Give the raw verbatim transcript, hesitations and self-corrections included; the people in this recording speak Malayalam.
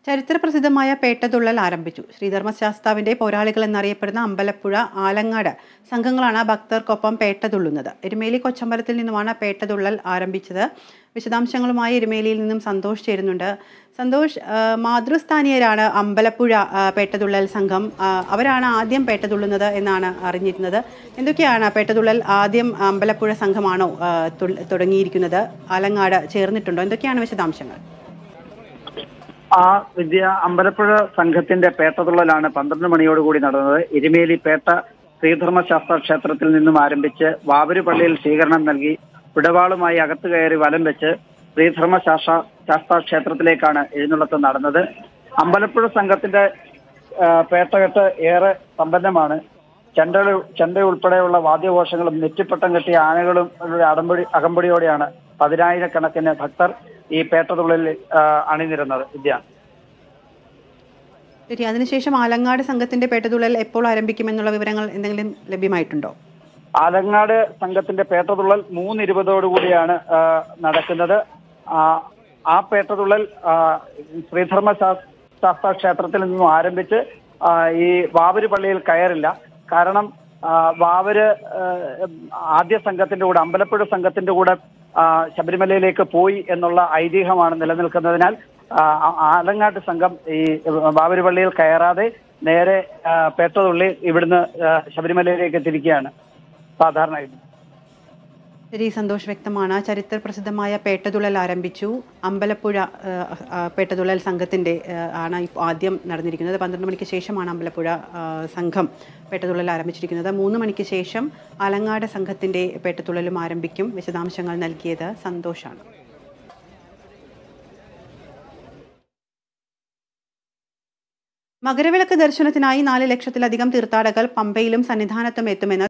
ചരിത്രപ്രസിദ്ധമായ പേട്ടതുള്ളൽ ആരംഭിച്ചു. ശ്രീധർമ്മശാസ്താവിന്റെ പോരാളികൾ എന്നറിയപ്പെടുന്ന അമ്പലപ്പുഴ, ആലങ്ങാട് സംഘങ്ങളാണ് ഭക്തർക്കൊപ്പം പേട്ടതുള്ളുന്നത്. എരുമേലി കൊച്ചമ്പലത്തിൽ നിന്നുമാണ് പേട്ടതുള്ളൽ ആരംഭിച്ചത്. വിശദാംശങ്ങളുമായി എരുമേലിയിൽ നിന്നും സന്തോഷ് ചേരുന്നുണ്ട്. സന്തോഷ്, മാതൃസ്ഥാനീയരാണ് അമ്പലപ്പുഴ പേട്ടതുള്ളൽ സംഘം. അവരാണ് ആദ്യം പേട്ടതുള്ളുന്നത് എന്നാണ് അറിഞ്ഞിരുന്നത്. എന്തൊക്കെയാണ് പേട്ടതുള്ളൽ ആദ്യം അമ്പലപ്പുഴ സംഘമാണോ തുടങ്ങിയിരിക്കുന്നത്? ആലങ്ങാട് ചേർന്നിട്ടുണ്ടോ? എന്തൊക്കെയാണ് വിശദാംശങ്ങൾ? ആ വിദ്യ അമ്പലപ്പുഴ സംഘത്തിന്റെ പേട്ടതുള്ളലാണ് പന്ത്രണ്ട് മണിയോടുകൂടി നടന്നത്. എരുമേലി പേട്ട ശ്രീധർമ്മശാസ്ത്ര ക്ഷേത്രത്തിൽ നിന്നും ആരംഭിച്ച് വാവര് പള്ളിയിൽ സ്വീകരണം നൽകി വിടവാളുമായി അകത്തു കയറി വലം വെച്ച് ശ്രീധർമ്മശാസ്ത്ര ശാസ്ത്ര ക്ഷേത്രത്തിലേക്കാണ് എഴുന്നള്ളത്ത് നടന്നത്. അമ്പലപ്പുഴ സംഘത്തിന്റെ പേട്ടകെട്ട് ഏറെ സമ്പന്നമാണ്. ചെണ്ട ചെണ്ട ഉൾപ്പെടെയുള്ള വാദ്യഘോഷങ്ങളും നെറ്റിപ്പട്ടം കെട്ടിയ ആനകളും അടമ്പടി അകമ്പടിയോടെയാണ് പതിനായിരക്കണക്കിന് ഭക്തർ ഈ പേട്ടതുള്ളിൽ അണിനിരുന്നത്. വിദ്യ, ശരി. അതിനുശേഷം ആലങ്ങാട് സംഘത്തിന്റെ പേട്ടതുള്ളൽ എപ്പോൾ ആരംഭിക്കുമെന്നുള്ള വിവരങ്ങൾ എന്തെങ്കിലും ലഭ്യമായിട്ടുണ്ടോ? ആലങ്ങാട് സംഘത്തിന്റെ പേട്ടതുള്ളൽ മൂന്ന് ഇരുപതോടുകൂടിയാണ് നടക്കുന്നത്. ആ പേട്ടതുള്ളൽ ശ്രീധർമ്മ ശാസ്ത്ര ക്ഷേത്രത്തിൽ നിന്നും ആരംഭിച്ച് ഈ വാവര് പള്ളിയിൽ കയറില്ല. കാരണം വാവര് ആദ്യ സംഘത്തിന്റെ കൂടെ, അമ്പലപ്പുഴ സംഘത്തിന്റെ കൂടെ ശബരിമലയിലേക്ക് പോയി എന്നുള്ള ഐതിഹ്യമാണ് നിലനിൽക്കുന്നതിനാൽ ആലങ്ങാട്ട് സംഘം ഈ വാവര് പള്ളിയിൽ കയറാതെ നേരെ പേട്ടതുള്ളി ഇവിടുന്ന് ശബരിമലയിലേക്ക് തിരിക്കുകയാണ് സാധാരണ. ശരി, സന്തോഷ്. വ്യക്തമാണ്. ചരിത്ര പ്രസിദ്ധമായ പേട്ടതുള്ളൽ ആരംഭിച്ചു. അമ്പലപ്പുഴ പേട്ടതുള്ളൽ സംഘത്തിൻ്റെ ആണ് ആദ്യം നടന്നിരിക്കുന്നത്. പന്ത്രണ്ട് മണിക്ക് ശേഷമാണ് അമ്പലപ്പുഴ സംഘം പേട്ടതുള്ളൽ ആരംഭിച്ചിരിക്കുന്നത്. മൂന്ന് മണിക്ക് ശേഷം ആലങ്ങാട് സംഘത്തിൻ്റെ പേട്ടതുള്ളലും ആരംഭിക്കും. വിശദാംശങ്ങൾ നൽകിയത് സന്തോഷാണ്. മകരവിളക്ക് ദർശനത്തിനായി നാല് ലക്ഷത്തിലധികം തീർത്ഥാടകർ പമ്പയിലും സന്നിധാനത്തും എത്തുമെന്ന്